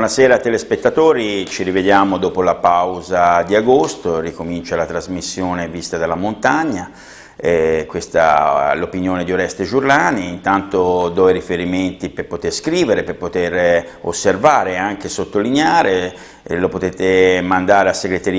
Buonasera telespettatori, ci rivediamo dopo la pausa di agosto, ricomincia la trasmissione Vista dalla Montagna, questa è l'opinione di Oreste Giurlani. Intanto do i riferimenti per poter scrivere, per poter osservare e anche sottolineare. Lo potete mandare a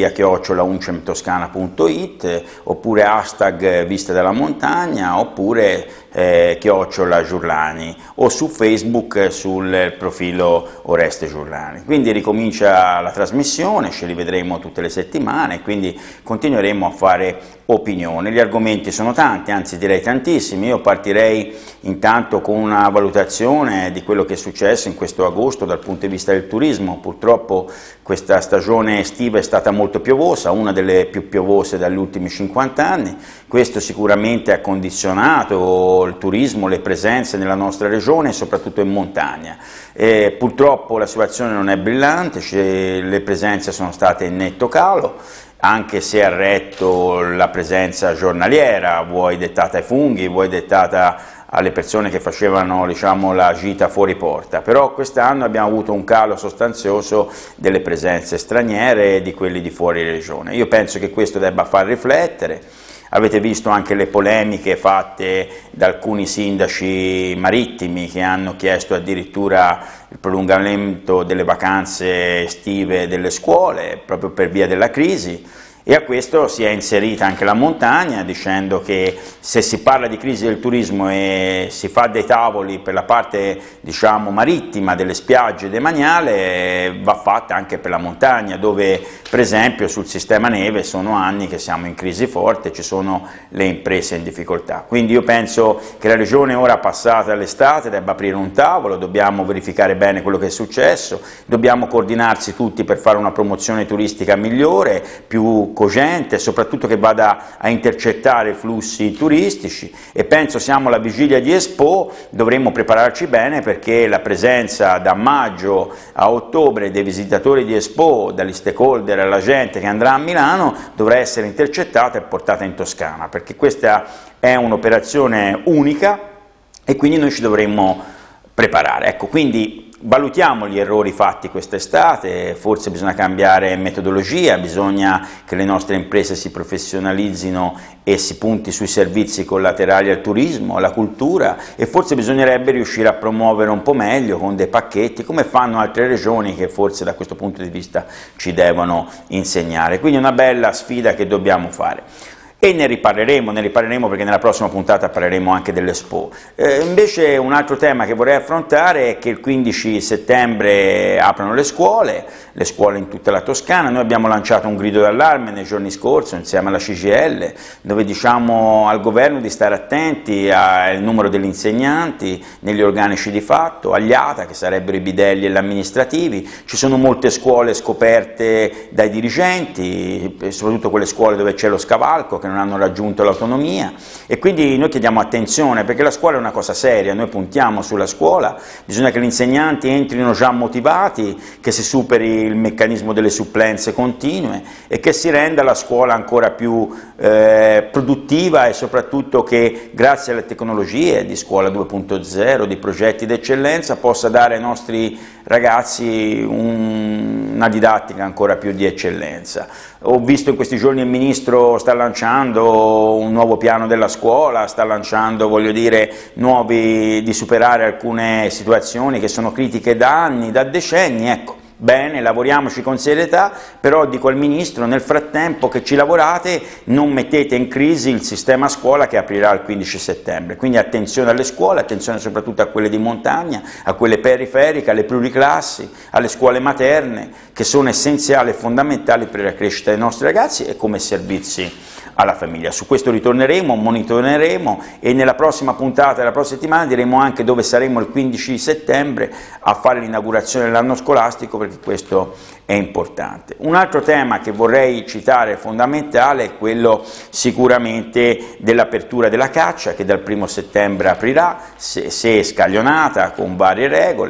segreteria@uncemtoscana.it oppure hashtag Vista dalla Montagna oppure chiocciola Giurlani o su Facebook sul profilo Oreste Giurlani. Quindi ricomincia la trasmissione, ci rivedremo tutte le settimane, quindi continueremo a fare opinione. Gli argomenti sono tanti, anzi direi tantissimi. Io partirei intanto con una valutazione di quello che è successo in questo agosto dal punto di vista del turismo. Purtroppo questa stagione estiva è stata molto piovosa, una delle più piovose dagli ultimi 50 anni. Questo sicuramente ha condizionato il turismo, le presenze nella nostra regione, soprattutto in montagna. Purtroppo la situazione non è brillante, le presenze sono state in netto calo, anche se ha retto la presenza giornaliera, vuoi dettata ai funghi, vuoi dettata alle persone che facevano, diciamo, la gita fuori porta, però quest'anno abbiamo avuto un calo sostanzioso delle presenze straniere e di quelli di fuori regione. Io penso che questo debba far riflettere. Avete visto anche le polemiche fatte da alcuni sindaci marittimi che hanno chiesto addirittura il prolungamento delle vacanze estive delle scuole proprio per via della crisi. E a questo si è inserita anche la montagna, dicendo che se si parla di crisi del turismo e si fa dei tavoli per la parte, diciamo, marittima delle spiagge demaniale, va fatta anche per la montagna, dove per esempio sul sistema neve sono anni che siamo in crisi forte, ci sono le imprese in difficoltà. Quindi io penso che la Regione, ora passata l'estate, debba aprire un tavolo, dobbiamo verificare bene quello che è successo, dobbiamo coordinarsi tutti per fare una promozione turistica migliore, più cogente, soprattutto che vada a intercettare i flussi turistici, e penso siamo alla vigilia di Expo, dovremmo prepararci bene perché la presenza da maggio a ottobre dei visitatori di Expo, dagli stakeholder alla gente che andrà a Milano, dovrà essere intercettata e portata in Toscana, perché questa è un'operazione unica e quindi noi ci dovremmo preparare. Ecco, quindi valutiamo gli errori fatti quest'estate, forse bisogna cambiare metodologia, bisogna che le nostre imprese si professionalizzino e si punti sui servizi collaterali al turismo, alla cultura, e forse bisognerebbe riuscire a promuovere un po' meglio con dei pacchetti, come fanno altre regioni che forse da questo punto di vista ci devono insegnare. Quindi una bella sfida che dobbiamo fare. E ne riparleremo perché nella prossima puntata parleremo anche dell'Expo. Invece un altro tema che vorrei affrontare è che il 15 settembre aprono le scuole in tutta la Toscana. Noi abbiamo lanciato un grido d'allarme nei giorni scorsi insieme alla CGIL, dove diciamo al governo di stare attenti al numero degli insegnanti negli organici di fatto, agli ATA, che sarebbero i bidelli e gli amministrativi. Ci sono molte scuole scoperte dai dirigenti, soprattutto quelle scuole dove c'è lo scavalco, che non hanno raggiunto l'autonomia, e quindi noi chiediamo attenzione perché la scuola è una cosa seria, noi puntiamo sulla scuola, bisogna che gli insegnanti entrino già motivati, che si superi il meccanismo delle supplenze continue e che si renda la scuola ancora più produttiva, e soprattutto che grazie alle tecnologie di scuola 2.0, di progetti d'eccellenza, possa dare ai nostri ragazzi una didattica ancora più di eccellenza. Ho visto in questi giorni il Ministro sta lanciando un nuovo piano della scuola, sta lanciando, voglio dire, di superare alcune situazioni che sono critiche da anni, da decenni, ecco. Bene, lavoriamoci con serietà, però dico al Ministro, nel frattempo che ci lavorate non mettete in crisi il sistema scuola che aprirà il 15 settembre, quindi attenzione alle scuole, attenzione soprattutto a quelle di montagna, a quelle periferiche, alle pluriclassi, alle scuole materne, che sono essenziali e fondamentali per la crescita dei nostri ragazzi e come servizi alla famiglia. Su questo ritorneremo, monitoreremo, e nella prossima puntata della prossima settimana diremo anche dove saremo il 15 settembre a fare l'inaugurazione dell'anno scolastico, perché questo è importante. Un altro tema che vorrei citare fondamentale è quello sicuramente dell'apertura della caccia, che dal 1° settembre aprirà, se scaglionata con varie regole.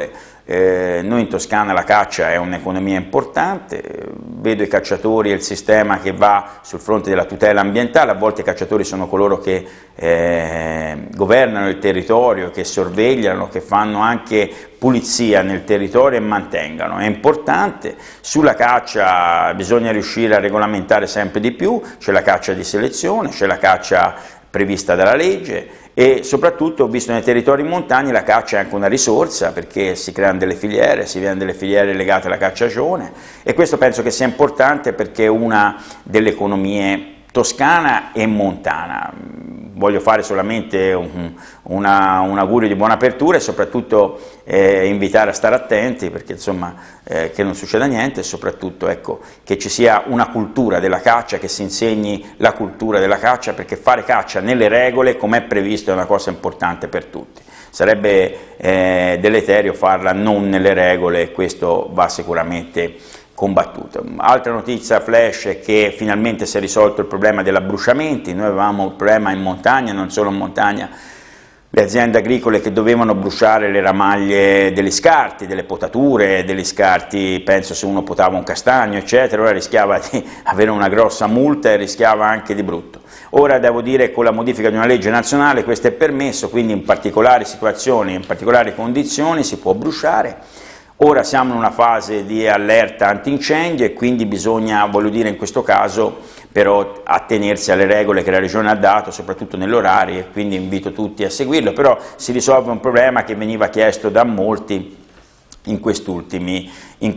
Noi in Toscana la caccia è un'economia importante, vedo i cacciatori e il sistema che va sul fronte della tutela ambientale, a volte i cacciatori sono coloro che governano il territorio, che sorvegliano, che fanno anche pulizia nel territorio e mantengano. È importante. Sulla caccia bisogna riuscire a regolamentare sempre di più, c'è la caccia di selezione, c'è la caccia prevista dalla legge e soprattutto, visto nei territori montani, la caccia è anche una risorsa perché si creano delle filiere, si creano delle filiere legate alla cacciagione e questo penso che sia importante perché è una delle economie toscana e montana. Voglio fare solamente un augurio di buona apertura e soprattutto invitare a stare attenti perché insomma che non succeda niente e soprattutto ecco, che ci sia una cultura della caccia, che si insegni la cultura della caccia perché fare caccia nelle regole come è previsto è una cosa importante per tutti. Sarebbe deleterio farla non nelle regole e questo va sicuramente combattuto. Altra notizia flash è che finalmente si è risolto il problema degli abbruciamenti. Noi avevamo un problema in montagna, non solo in montagna, le aziende agricole che dovevano bruciare le ramaglie degli scarti, delle potature, degli scarti, penso se uno potava un castagno eccetera, ora rischiava di avere una grossa multa e rischiava anche di brutto. Ora devo dire che con la modifica di una legge nazionale questo è permesso, quindi in particolari situazioni, in particolari condizioni si può bruciare. Ora siamo in una fase di allerta antincendio e quindi bisogna, voglio dire in questo caso, però attenersi alle regole che la Regione ha dato, soprattutto nell'orario, e quindi invito tutti a seguirlo, però si risolve un problema che veniva chiesto da molti in quest'ultimi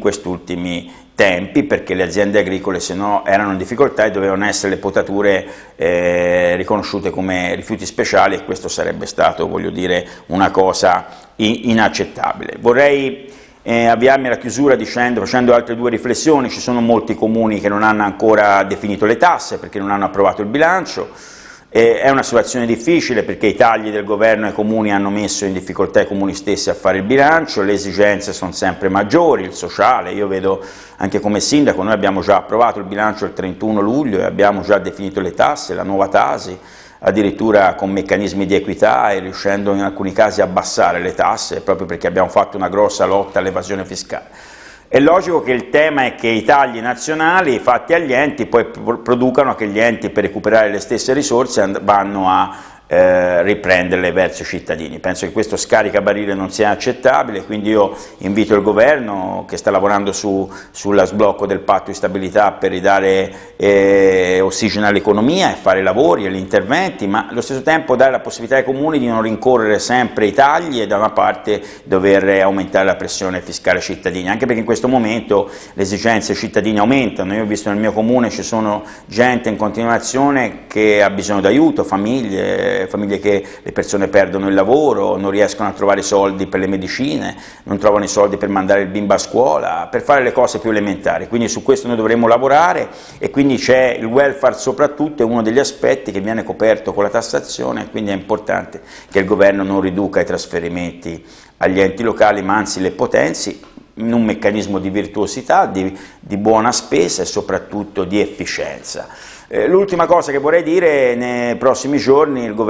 tempi, perché le aziende agricole se no erano in difficoltà e dovevano essere le potature riconosciute come rifiuti speciali e questo sarebbe stato, voglio dire, una cosa inaccettabile. Vorrei avviarmi alla chiusura facendo altre due riflessioni. Ci sono molti comuni che non hanno ancora definito le tasse perché non hanno approvato il bilancio, è una situazione difficile perché i tagli del governo ai comuni hanno messo in difficoltà i comuni stessi a fare il bilancio, le esigenze sono sempre maggiori, il sociale, io vedo anche come sindaco, noi abbiamo già approvato il bilancio il 31 luglio e abbiamo già definito le tasse, la nuova Tasi, addirittura con meccanismi di equità e riuscendo in alcuni casi a abbassare le tasse proprio perché abbiamo fatto una grossa lotta all'evasione fiscale. È logico che il tema è che i tagli nazionali fatti agli enti poi producano che gli enti per recuperare le stesse risorse vanno a riprenderle verso i cittadini. Penso che questo scaricabarile non sia accettabile, quindi io invito il governo che sta lavorando sullo sblocco del patto di stabilità per ridare ossigeno all'economia e fare i lavori e gli interventi, ma allo stesso tempo dare la possibilità ai comuni di non rincorrere sempre i tagli e da una parte dover aumentare la pressione fiscale ai cittadini, anche perché in questo momento le esigenze dei cittadini aumentano. Io ho visto nel mio comune ci sono gente in continuazione che ha bisogno d'aiuto, famiglie che le persone perdono il lavoro, non riescono a trovare i soldi per le medicine, non trovano i soldi per mandare il bimbo a scuola, per fare le cose più elementari, quindi su questo noi dovremo lavorare e quindi c'è il welfare soprattutto, è uno degli aspetti che viene coperto con la tassazione e quindi è importante che il governo non riduca i trasferimenti agli enti locali ma anzi le potenzi in un meccanismo di virtuosità, di buona spesa e soprattutto di efficienza. L'ultima cosa che vorrei dire, nei prossimi giorni il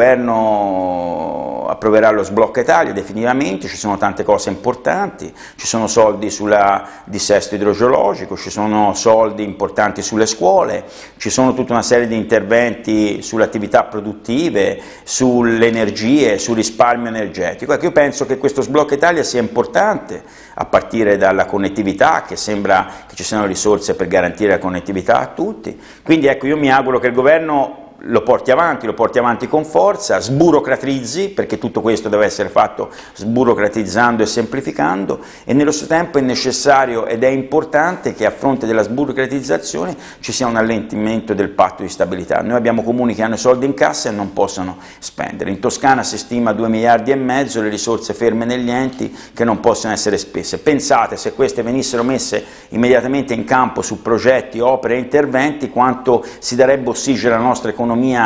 governo approverà lo sblocca Italia definitivamente, ci sono tante cose importanti, ci sono soldi sul dissesto idrogeologico, ci sono soldi importanti sulle scuole, ci sono tutta una serie di interventi sulle attività produttive, sulle energie, sul risparmio energetico. Ecco, io penso che questo sblocca Italia sia importante a partire dalla connettività, che sembra che ci siano risorse per garantire la connettività a tutti, quindi ecco io mi auguro che il governo lo porti avanti con forza, sburocratizzi, perché tutto questo deve essere fatto sburocratizzando e semplificando e nello stesso tempo è necessario ed è importante che a fronte della sburocratizzazione ci sia un allentamento del patto di stabilità. Noi abbiamo comuni che hanno i soldi in cassa e non possono spendere, in Toscana si stima 2,5 miliardi le risorse ferme negli enti che non possono essere spese. Pensate se queste venissero messe immediatamente in campo su progetti, opere e interventi, quanto si darebbe ossigeno alla nostra economia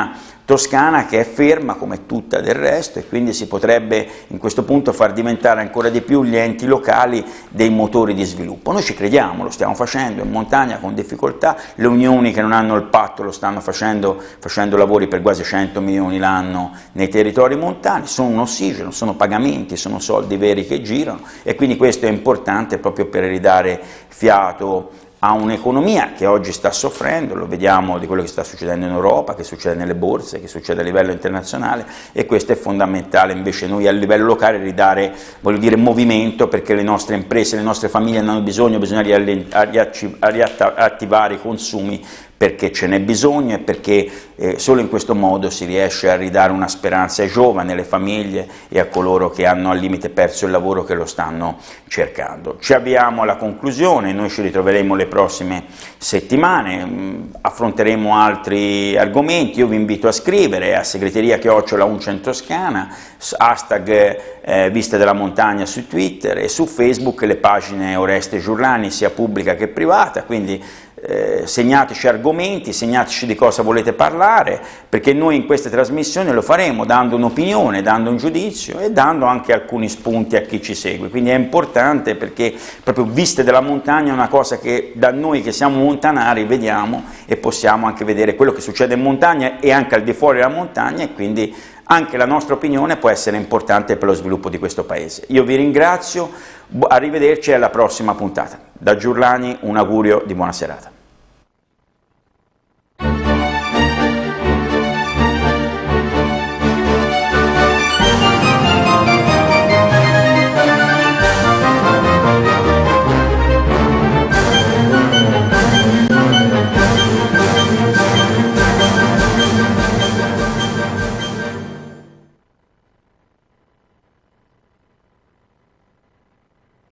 Toscana che è ferma come tutta del resto, e quindi si potrebbe in questo punto far diventare ancora di più gli enti locali dei motori di sviluppo. Noi ci crediamo, lo stiamo facendo in montagna con difficoltà, le unioni che non hanno il patto lo stanno facendo lavori per quasi 100 milioni l'anno nei territori montani, sono un ossigeno, sono pagamenti, sono soldi veri che girano, e quindi questo è importante proprio per ridare fiato a un'economia che oggi sta soffrendo, lo vediamo di quello che sta succedendo in Europa, che succede nelle borse, che succede a livello internazionale, e questo è fondamentale invece noi a livello locale ridare, voglio dire, movimento, perché le nostre imprese, le nostre famiglie hanno bisogno riattivare i consumi, perché ce n'è bisogno e perché solo in questo modo si riesce a ridare una speranza ai giovani, alle famiglie e a coloro che hanno al limite perso il lavoro, che lo stanno cercando. Ci avviamo alla conclusione, noi ci ritroveremo le prossime settimane, affronteremo altri argomenti. Io vi invito a scrivere a segreteria@uncentoscana, hashtag Viste della Montagna su Twitter, e su Facebook le pagine Oreste Giurlani sia pubblica che privata, quindi segnateci argomenti, segnateci di cosa volete parlare, perché noi in queste trasmissioni lo faremo dando un'opinione, dando un giudizio e dando anche alcuni spunti a chi ci segue, quindi è importante, perché proprio Viste della Montagna è una cosa che da noi che siamo montanari vediamo, e possiamo anche vedere quello che succede in montagna e anche al di fuori della montagna, e quindi anche la nostra opinione può essere importante per lo sviluppo di questo paese. Io vi ringrazio, arrivederci alla prossima puntata. Da Giurlani un augurio di buona serata.